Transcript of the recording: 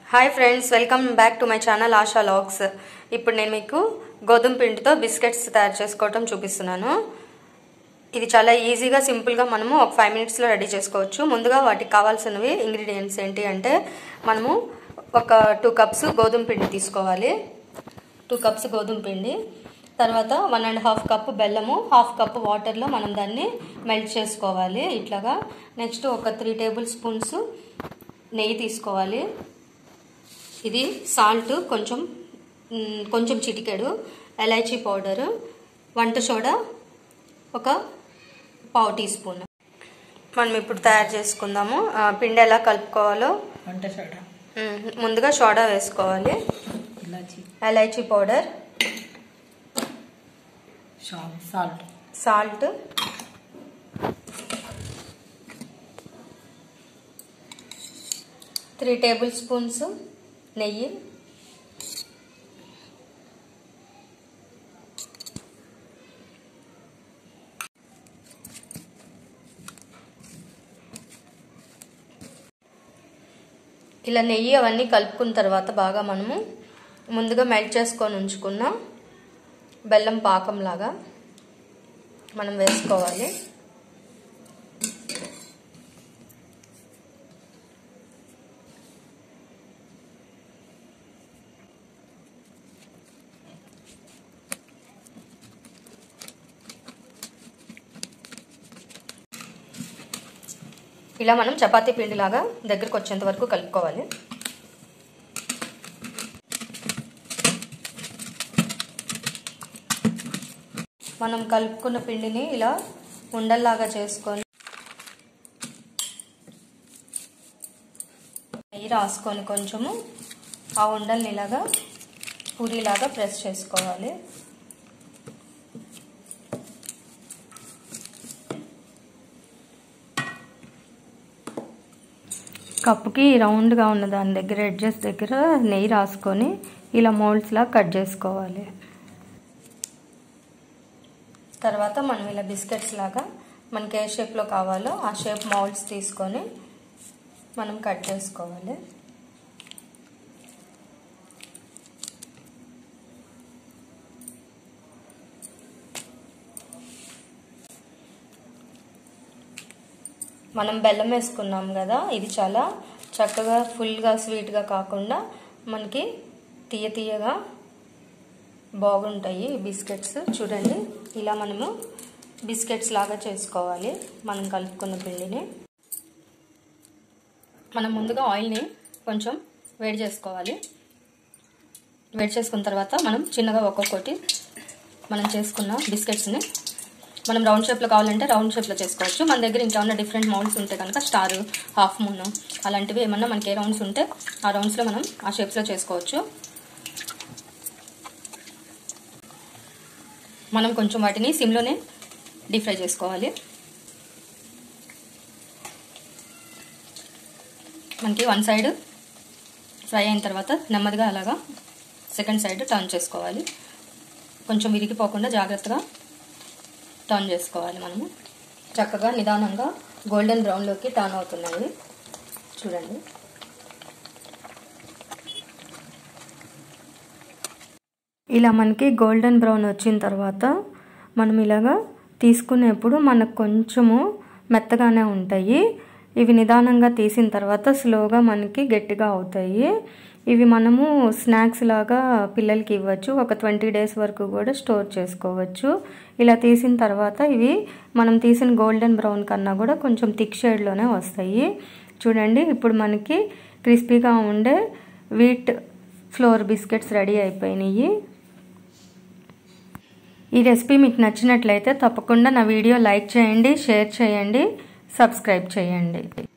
Hi friends, welcome back to my channel Asha logs. ఇప్పుడు నేను మీకు గోధుమ పిండితో బిస్కెట్స్ తయారు చేసుకోవటం చూపిస్తున్నాను. ఇది చాలా ఈజీగా సింపుల్గా మనము ఒక 5 minutesలో రెడీ చేసుకోవచ్చు. ముందుగా వాటికి కావాల్సినవి ఇంగ్రీడియంట్స్ ఏంటి అంటే, మనము ఒక 2 cups గోధుమ పిండి తీసుకోవాలి. 2 cups గోధుమ పిండి, తర్వాత 1.5 cup బెల్లము, 1/2 cup వాటర్లో మనం దాన్ని మెల్ట్ చేసుకోవాలి ఇట్లాగా. నెక్స్ట్ ఒక 3 tablespoons నెయ్యి తీసుకోవాలి. ఇది సాల్ట్ కొంచెం చిటికెడు, ఎలైచీ పౌడర్, వంట సోడా ఒక 1/2 teaspoon. మనం ఇప్పుడు తయారు చేసుకుందాము. పిండి ఎలా కలుపుకోవాలో. వంట సోడా ముందుగా సోడా వేసుకోవాలి, ఎలైచీ పౌడర్, సాల్ట్, 3 tablespoons నెయ్యి, ఇలా నెయ్యి అవన్నీ కలుపుకున్న తర్వాత బాగా మనము ముందుగా మెల్ట్ చేసుకొని ఉంచుకున్న బెల్లం పాకంలాగా మనం వేసుకోవాలి. ఇలా మనం చపాతీ పిండిలాగా దగ్గరకు వచ్చేంత వరకు కలుపుకోవాలి. మనం కలుపుకున్న పిండిని ఇలా ఉండల్లాగా చేసుకొని నెయ్యి రాసుకొని కొంచెము ఆ ఉండల్ని ఇలాగా పూరీలాగా ప్రెస్ చేసుకోవాలి. కప్పుకి రౌండ్గా ఉన్న దాని దగ్గర ఎడ్జెస్ దగ్గర నెయ్యి రాసుకొని ఇలా మోల్డ్స్లా కట్ చేసుకోవాలి. తర్వాత మనం ఇలా బిస్కెట్స్ లాగా మనకి ఏ షేప్లో కావాలో ఆ షేప్ మౌల్డ్స్ తీసుకొని మనం కట్ చేసుకోవాలి. మనం బెల్లం వేసుకున్నాం కదా, ఇది చాలా చక్కగా ఫుల్గా స్వీట్గా కాకుండా మనకి తీయగా బాగుంటాయి బిస్కెట్స్. చూడండి, ఇలా మనము బిస్కెట్స్ లాగా చేసుకోవాలి. మనం కలుపుకున్న పిండిని మనం ముందుగా ఆయిల్ని కొంచెం వేడి చేసుకోవాలి. వేడి చేసుకున్న తర్వాత మనం చిన్నగా ఒక్కొక్కటి మనం చేసుకున్న బిస్కెట్స్ని మనం రౌండ్ షేప్లో కావాలంటే రౌండ్ షేప్లో చేసుకోవచ్చు. మన దగ్గర ఇంకేమన్నా డిఫరెంట్ మౌల్డ్స్ ఉంటే కనుక స్టార్, హాఫ్ మూన్ అలాంటివి ఏమన్నా మనకి ఏ రౌండ్స్ ఉంటే ఆ రౌండ్స్లో మనం ఆ షేప్స్లో చేసుకోవచ్చు. మనం కొంచెం వాటిని సిమ్లోనే డీప్ ఫ్రై చేసుకోవాలి. మనకి వన్ సైడ్ ఫ్రై అయిన తర్వాత నెమ్మదిగా అలాగా సెకండ్ సైడ్ టర్న్ చేసుకోవాలి. కొంచెం విరిగిపోకుండా జాగ్రత్తగా టర్న్ చేసుకోవాలి. మనము చక్కగా నిదానంగా గోల్డెన్ బ్రౌన్లోకి టర్న్ అవుతున్నాయి. చూడండి, ఇలా మనకి గోల్డెన్ బ్రౌన్ వచ్చిన తర్వాత మనం ఇలాగా తీసుకునేప్పుడు మనకు కొంచెము మెత్తగానే ఉంటాయి. ఇవి నిదానంగా తీసిన తర్వాత స్లోగా మనకి గట్టిగా అవుతాయి. ఇవి మనము స్నాక్స్ లాగా పిల్లలకి ఇవ్వచ్చు. ఒక 20 days వరకు కూడా స్టోర్ చేసుకోవచ్చు. ఇలా తీసిన తర్వాత ఇవి మనం తీసిన గోల్డెన్ బ్రౌన్ కన్నా కూడా కొంచెం థిక్ షేడ్లోనే వస్తాయి. చూడండి, ఇప్పుడు మనకి క్రిస్పీగా ఉండే వీట్ ఫ్లోర్ బిస్కెట్స్ రెడీ అయిపోయినాయి. ఈ రెసిపీ మీకు నచ్చినట్లయితే తప్పకుండా నా వీడియో లైక్ చేయండి, షేర్ చేయండి, సబ్స్క్రైబ్ చేయండి.